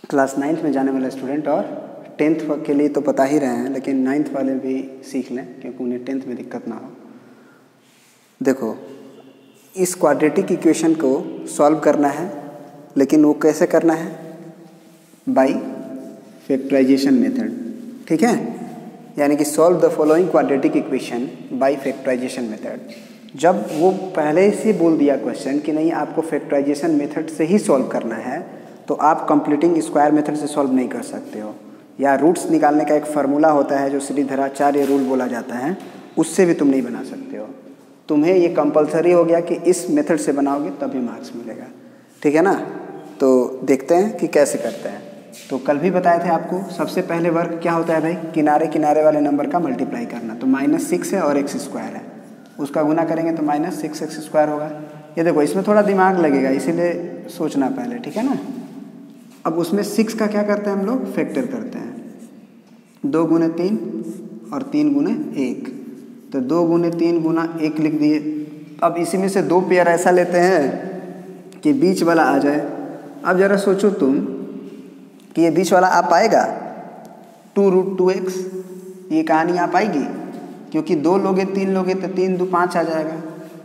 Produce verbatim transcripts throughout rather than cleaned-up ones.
Class ninth में जाने वाले स्टूडेंट और टेंथ के लिए तो पता ही रहे हैं, लेकिन नाइन्थ वाले भी सीख लें क्योंकि उन्हें टेंथ में दिक्कत ना हो। देखो, इस क्वाड्रेटिक इक्वेशन को सॉल्व करना है, लेकिन वो कैसे करना है? By factorization method. ठीक है, यानी कि solve the following quadratic equation by factorization method. जब वो पहले से बोल दिया क्वेश्चन कि नहीं आपको फैक्टराइजेशन मेथड से ही सॉल्व करना है, तो आप कंप्लीटिंग स्क्वायर मेथड से सॉल्व नहीं कर सकते हो, या रूट्स निकालने का एक फार्मूला होता है जो श्रीधराचार्य रूल बोला जाता है, उससे भी तुम नहीं बना सकते हो। तुम्हें ये कंपलसरी हो गया कि इस मेथड से बनाओगे तभी मार्क्स मिलेगा। ठीक है ना? तो देखते हैं कि कैसे करते हैं। तो कल भी बताए थे आपको, सबसे पहले वर्क क्या होता है भाई? किनारे किनारे वाले नंबर का मल्टीप्लाई करना। तो माइनस सिक्स है और एक्स स्क्वायर है, उसका गुना करेंगे तो माइनस सिक्स एक्स स्क्वायर होगा। ये देखो, इसमें थोड़ा दिमाग लगेगा, इसीलिए सोचना पहले। ठीक है ना? अब उसमें सिक्स का क्या करते हैं हम लोग? फैक्टर करते हैं। दो गुने तीन और तीन गुने एक, तो दो गुने तीन गुना एक लिख दिए। अब इसी में से दो पेयर ऐसा लेते हैं कि बीच वाला आ जाए। अब ज़रा सोचो तुम कि ये बीच वाला आ पाएगा? टू रूट टू एक्स, ये कहानी आ पाएगी? क्योंकि दो लोगे तीन लोगे तो तीन दो पाँच आ जाएगा।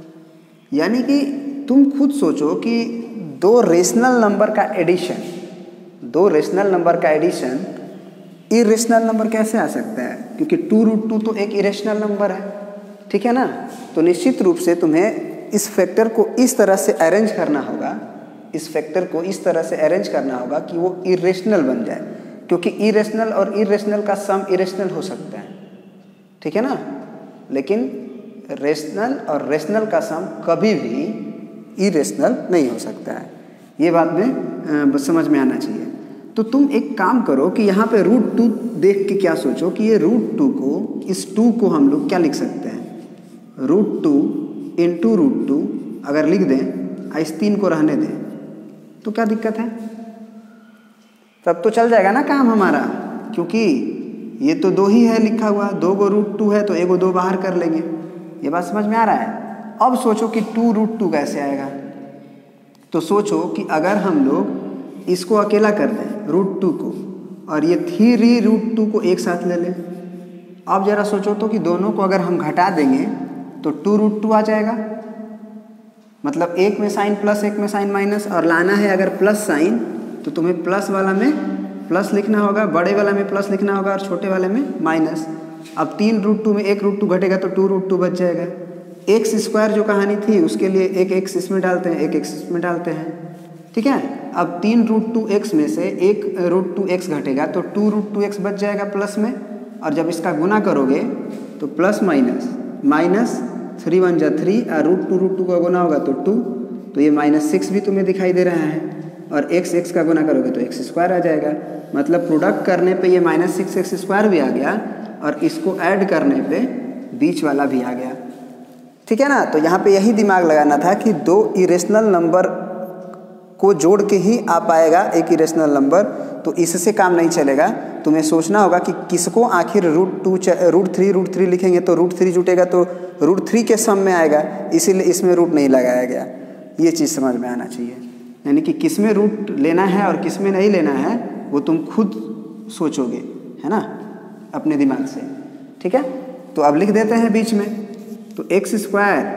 यानी कि तुम खुद सोचो कि दो रेशनल नंबर का एडिशन, दो रेशनल नंबर का एडिशन इरेशनल नंबर कैसे आ सकता है? क्योंकि टू रूट टू तो एक इरेशनल नंबर है। ठीक है ना? तो निश्चित रूप से तुम्हें इस फैक्टर को इस तरह से अरेंज करना होगा, इस फैक्टर को इस तरह से अरेंज करना होगा कि वो इरेशनल बन जाए, क्योंकि इरेशनल और इरेशनल का सम इरेशनल हो सकता है। ठीक है ना? लेकिन रेशनल और रेशनल का सम कभी भी इरेशनल नहीं हो सकता है। ये बात में समझ में आना चाहिए। तो तुम एक काम करो कि यहाँ पे रूट टू देख के क्या सोचो कि ये रूट टू को, इस टू को हम लोग क्या लिख सकते हैं? Root two into root two अगर लिख दें, इस तीन को रहने दें, तो क्या दिक्कत है? तब तो चल जाएगा ना काम हमारा, क्योंकि ये तो दो ही है लिखा हुआ, दो गो रूट टू है तो एगो दो बाहर कर लेंगे। ये बात समझ में आ रहा है? अब सोचो कि टू रूट टू कैसे आएगा। तो सोचो कि अगर हम लोग इसको अकेला कर दें रूट टू को, और ये थ्री रूट टू को एक साथ ले लें। अब जरा सोचो तो कि दोनों को अगर हम घटा देंगे तो टू रूट टू आ जाएगा। मतलब एक में साइन प्लस एक में साइन माइनस, और लाना है अगर प्लस साइन तो तुम्हें प्लस वाला में प्लस लिखना होगा, बड़े वाला में प्लस लिखना होगा और छोटे वाले में माइनस। अब तीन रूट टू में एक रूट टू घटेगा तो टू रूट टू बच जाएगा। एक्स स्क्वायर जो कहानी थी उसके लिए एक एक्स इसमें डालते हैं, एक एक्स इसमें डालते हैं। ठीक है? अब तीन रूट टू एक्स में से एक रूट टू एक्स घटेगा तो टू रूट टू एक्स बच जाएगा प्लस में, और जब इसका गुना करोगे तो plus minus minus three one जा थ्री, और रूट टू रूट टू का गुना होगा तो टू, तो ये माइनस सिक्स भी तुम्हें दिखाई दे रहा है, और एक्स एक्स का गुना करोगे तो एक्स स्क्वायर आ जाएगा। मतलब प्रोडक्ट करने पे ये माइनस सिक्स एक्स स्क्वायर भी आ गया, और इसको ऐड करने पे बीच वाला भी आ गया। ठीक है ना? तो यहाँ पे यही दिमाग लगाना था कि दो इरेशनल नंबर को जोड़ के ही आ पाएगा एक इरेशनल नंबर, तो इससे काम नहीं चलेगा। तुम्हें सोचना होगा कि किसको आखिर root two root three root three लिखेंगे तो रूट थ्री जुटेगा तो रूट थ्री के सम में आएगा, इसीलिए इसमें रूट नहीं लगाया गया। ये चीज़ समझ में आना चाहिए। यानी कि किस में रूट लेना है और किस में नहीं लेना है वो तुम खुद सोचोगे, है ना, अपने दिमाग से। ठीक है? तो अब लिख देते हैं बीच में, तो x square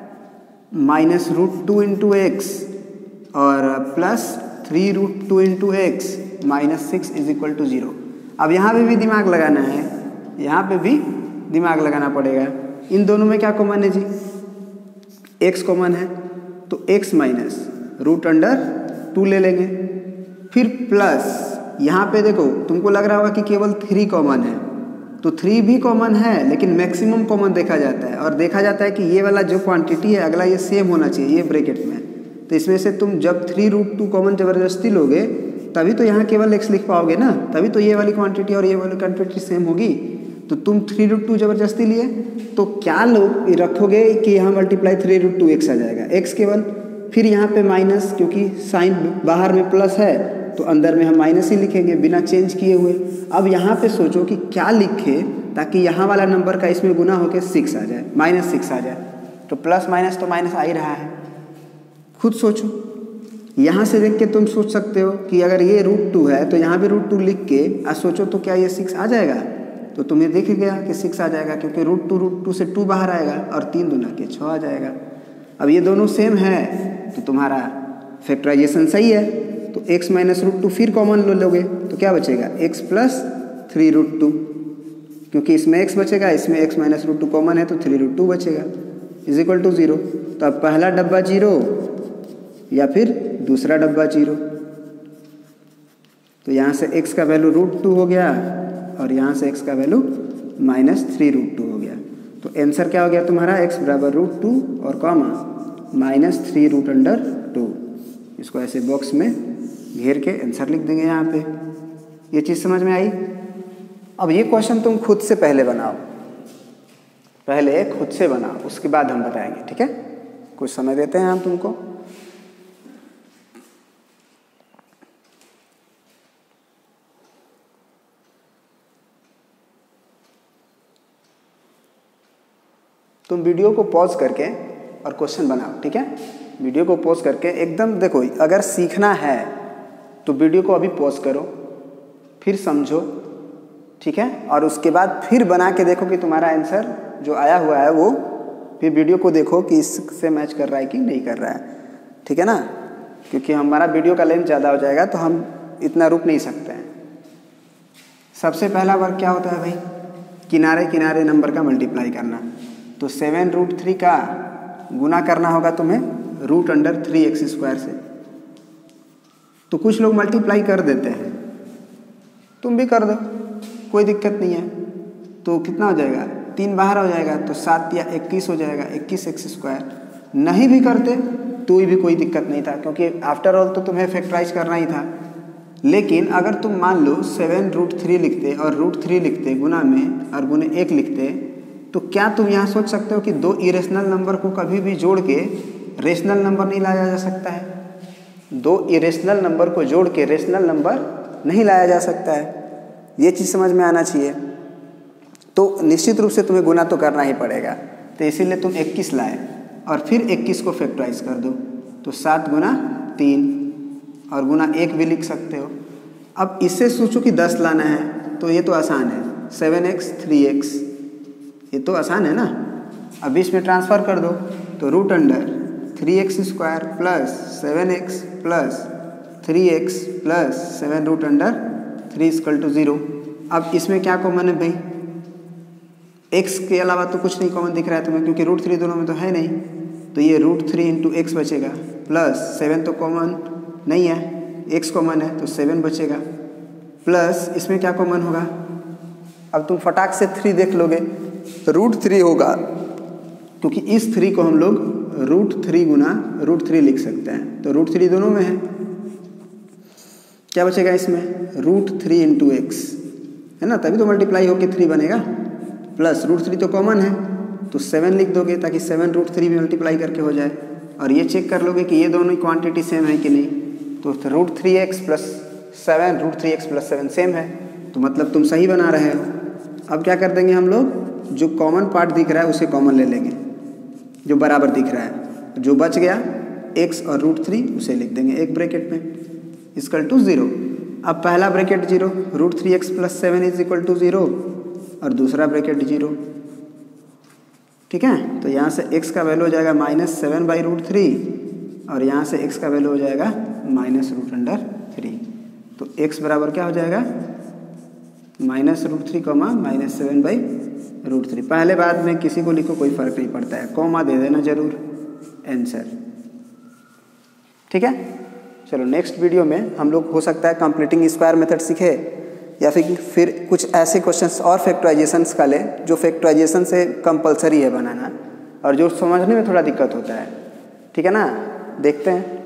minus root two into x और plus three root two into x minus six is equal to zero. अब यहाँ पे भी दिमाग लगाना है, यहाँ पे भी दिमाग लगाना पड़ेगा। इन दोनों में क्या कॉमन है जी? एक्स कॉमन है, तो x minus root under two ले लेंगे, फिर प्लस यहाँ पे देखो तुमको लग रहा होगा कि केवल थ्री कॉमन है, तो थ्री भी कॉमन है, लेकिन मैक्सिमम कॉमन देखा जाता है, और देखा जाता है कि ये वाला जो क्वांटिटी है अगला ये सेम होना चाहिए, ये ब्रैकेट में। तो इसमें से तुम जब थ्री रूट टू कॉमन ज़बरदस्ती लोगे तभी तो यहाँ केवल एक्स लिख पाओगे ना, तभी तो ये वाली क्वांटिटी और ये वाली क्वांटिटी सेम होगी। तो तुम थ्री रूट टू ज़बरदस्ती लिए तो क्या लोग रखोगे कि यहाँ multiply three root two x आ जाएगा, एक्स केवल, फिर यहाँ पे माइनस, क्योंकि साइन बाहर में प्लस है तो अंदर में हम माइनस ही लिखेंगे बिना चेंज किए हुए। अब यहाँ पे सोचो कि क्या लिखे ताकि यहाँ वाला नंबर का इसमें गुना होकर सिक्स आ जाए, माइनस सिक्स आ जाए। तो प्लस माइनस तो माइनस आ ही रहा है, खुद सोचो। यहाँ से देख के तुम सोच सकते हो कि अगर ये रूट टू है तो यहाँ भी रूट टू लिख के आज सोचो तो क्या ये सिक्स आ जाएगा? तो तुम्हें दिख गया कि सिक्स आ जाएगा, क्योंकि रूट टू रूट टू से टू बाहर आएगा और तीन दूना के छः आ जाएगा। अब ये दोनों सेम है तो तुम्हारा फैक्टराइजेशन सही है। तो x माइनस रूट टू फिर कॉमन लो लोगे तो क्या बचेगा? x plus three root two, क्योंकि इसमें x बचेगा, इसमें x minus root two common है तो थ्री रूट टू बचेगा इज इक्वल टू ज़ीरो। तो अब पहला डब्बा जीरो या फिर दूसरा डब्बा जीरो। तो यहाँ से x का वैल्यू रूट टू हो गया और यहाँ से x का value minus three root two हो गया। तो आंसर क्या हो गया तुम्हारा? x बराबर रूट टू और comma minus three root under two. इसको ऐसे बॉक्स में घेर के आंसर लिख देंगे यहाँ पे। ये चीज़ समझ में आई? अब ये क्वेश्चन तुम खुद से पहले बनाओ, पहले खुद से बनाओ, उसके बाद हम बताएंगे, ठीक है? कुछ समय देते हैं हम तुमको। तुम वीडियो को पॉज करके और क्वेश्चन बनाओ, ठीक है? वीडियो को पॉज करके एकदम देखो, अगर सीखना है तो वीडियो को अभी पॉज करो, फिर समझो, ठीक है? और उसके बाद फिर बना के देखो कि तुम्हारा आंसर जो आया हुआ है वो, फिर वीडियो को देखो कि इससे मैच कर रहा है कि नहीं कर रहा है, ठीक है ना? क्योंकि हमारा वीडियो का लेंथ ज़्यादा हो जाएगा तो हम इतना रुक नहीं सकते हैं। सबसे पहला वर्क क्या होता है भाई? किनारे किनारे नंबर का मल्टीप्लाई करना। तो सेवन रूट थ्री का गुना करना होगा तुम्हें root under three x square से। तो कुछ लोग मल्टीप्लाई कर देते हैं, तुम भी कर दो, कोई दिक्कत नहीं है। तो कितना हो जाएगा? तीन बाहर हो जाएगा तो सात या इक्कीस हो जाएगा, इक्कीस एक्स स्क्वायर। नहीं भी करते तो भी कोई दिक्कत नहीं था, क्योंकि आफ्टर ऑल तो तुम्हें फैक्टराइज करना ही था। लेकिन अगर तुम मान लो सेवन रूट थ्री लिखते और रूट थ्री लिखते गुना में और गुने एक लिखते, तो क्या तुम यहाँ सोच सकते हो कि दो इरेशनल नंबर को कभी भी जोड़ के रेशनल नंबर नहीं लाया जा सकता है? दो इरेशनल नंबर को जोड़ के रेशनल नंबर नहीं लाया जा सकता है। ये चीज़ समझ में आना चाहिए। तो निश्चित रूप से तुम्हें गुना तो करना ही पड़ेगा, तो इसीलिए तुम इक्कीस लाए और फिर इक्कीस को फैक्टराइज कर दो। तो सात गुना तीन और गुना एक भी लिख सकते हो। अब इससे सोचो कि दस लाना है, तो ये तो आसान है, सेवन एक्स थ्री एक्स, ये तो आसान है ना। अब इसमें ट्रांसफ़र कर दो तो root under three x square plus seven x plus three x plus seven root under three equal to zero. अब इसमें क्या कॉमन है भाई? एक्स के अलावा तो कुछ नहीं कॉमन दिख रहा है तुम्हें, क्योंकि रूट थ्री दोनों में तो है नहीं। तो ये रूट थ्री इंटू एक्स बचेगा, प्लस सेवन तो कॉमन नहीं है, एक्स कॉमन है तो सेवन बचेगा, प्लस इसमें क्या कॉमन होगा? अब तुम फटाक से थ्री देख लोगे तो रूट थ्री होगा, क्योंकि इस थ्री को हम लोग रूट थ्री गुना रूट थ्री लिख सकते हैं। तो रूट थ्री दोनों में है, क्या बचेगा इसमें? रूट थ्री इंटू एक्स है ना, तभी तो मल्टीप्लाई होकर थ्री बनेगा, प्लस रूट थ्री तो कॉमन है तो सेवन लिख दोगे ताकि सेवन रूट थ्री भी मल्टीप्लाई करके हो जाए। और ये चेक कर लोगे कि ये दोनों क्वांटिटी सेम है कि नहीं। तो root three x plus seven root three x plus seven same है, तो मतलब तुम सही बना रहे हो। अब क्या कर देंगे हम लोग? जो कॉमन पार्ट दिख रहा है उसे कॉमन ले लेंगे, जो बराबर दिख रहा है। जो बच गया x और रूट थ्री उसे लिख देंगे एक ब्रैकेट में इक्वल टू ज़ीरो। अब पहला bracket zero, root three x plus seven is equal to zero, और दूसरा ब्रैकेट जीरो, ठीक है। तो यहाँ से x का वैल्यू हो जाएगा minus seven by root three और यहाँ से x का वैल्यू हो जाएगा माइनस रूट अंडर थ्री। तो x बराबर क्या हो जाएगा? Minus root three comma minus seven by root three. पहले बाद में किसी को लिखो, कोई फ़र्क नहीं पड़ता है, कॉमा दे देना जरूर आंसर, ठीक है। चलो नेक्स्ट वीडियो में हम लोग हो सकता है कंप्लीटिंग स्क्वायर मेथड सीखे, या फिर फिर कुछ ऐसे क्वेश्चंस और फैक्टराइजेशंस का ले जो फैक्टराइजेशन से कंपलसरी है बनाना और जो समझने में थोड़ा दिक्कत होता है, ठीक है ना। देखते हैं।